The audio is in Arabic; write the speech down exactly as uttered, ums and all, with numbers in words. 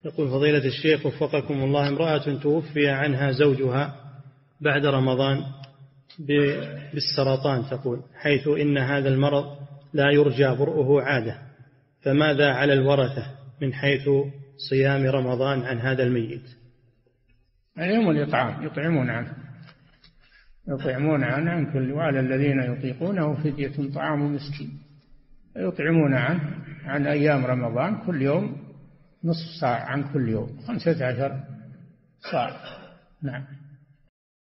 يقول فضيلة الشيخ وفقكم الله، امرأة توفي عنها زوجها بعد رمضان بالسرطان تقول، حيث إن هذا المرض لا يرجى برؤه عادة، فماذا على الورثة من حيث صيام رمضان عن هذا الميت؟ عليهم الإطعام، يطعمون عنه يطعمون عنه عن كل، وعلى الذين يطيقونه فدية طعام مسكين، يطعمون عنه عن أيام رمضان كل يوم نصف صاع عن كل يوم، خمسة عشر صاع. نعم.